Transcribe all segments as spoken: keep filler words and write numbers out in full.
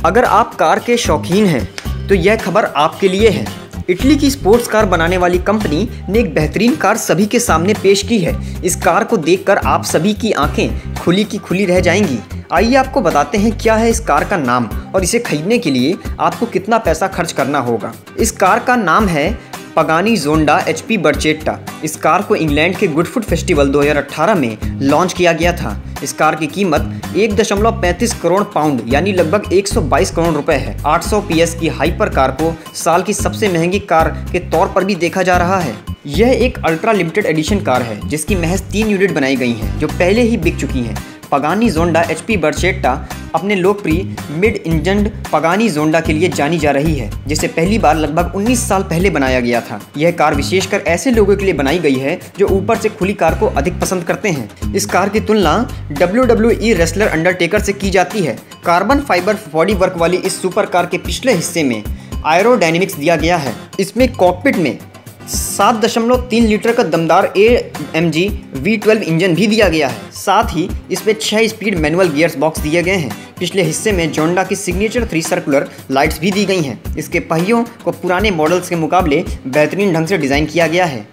अगर आप कार के शौकीन हैं तो यह खबर आपके लिए है। इटली की स्पोर्ट्स कार बनाने वाली कंपनी ने एक बेहतरीन कार सभी के सामने पेश की है। इस कार को देखकर आप सभी की आंखें खुली की खुली रह जाएंगी। आइए आपको बताते हैं क्या है इस कार का नाम और इसे खरीदने के लिए आपको कितना पैसा खर्च करना होगा। इस कार का नाम है पगानी जोंडा एच पी बरचेट्टा। इस कार को इंग्लैंड के गुडफुट फेस्टिवल दो हज़ार अठारह में लॉन्च किया गया था। इस कार की कीमत एक दशमलव पैंतीस करोड़ पाउंड यानी लगभग एक सौ बाईस करोड़ रुपए है। आठ सौ पी एस की हाइपर कार को साल की सबसे महंगी कार के तौर पर भी देखा जा रहा है। यह एक अल्ट्रा लिमिटेड एडिशन कार है जिसकी महज तीन यूनिट बनाई गई हैं जो पहले ही बिक चुकी हैं। पगानी जोंडा एच पी बरचेट्टा अपने लोकप्रिय मिड इंजन पगानी जोंडा के लिए जानी जा रही है, जिसे पहली बार लगभग उन्नीस साल पहले बनाया गया था। यह कार विशेषकर ऐसे लोगों के लिए बनाई गई है जो ऊपर से खुली कार को अधिक पसंद करते हैं। इस कार की तुलना W W E wrestler Undertaker से की जाती है। कार्बन फाइबर बॉडी वर्क वाली इस सुपर कार के पिछले हिस्से में एरोडायनेमिक्स दिया गया है। इसमें कॉकपिट में सात दशमलव तीन लीटर का दमदार A M G V twelve engine भी दिया गया है। साथ ही इसमें छह स्पीड मैनुअल गियर्स बॉक्स दिए गए हैं। पिछले हिस्से में जोंडा की सिग्नेचर थ्री सर्कुलर लाइट्स भी दी गई हैं। इसके पहियों को पुराने मॉडल्स के मुकाबले बेहतरीन ढंग से डिज़ाइन किया गया है।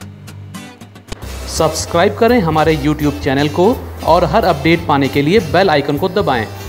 सब्सक्राइब करें हमारे यूट्यूब चैनल को और हर अपडेट पाने के लिए बेल आइकन को दबाएं।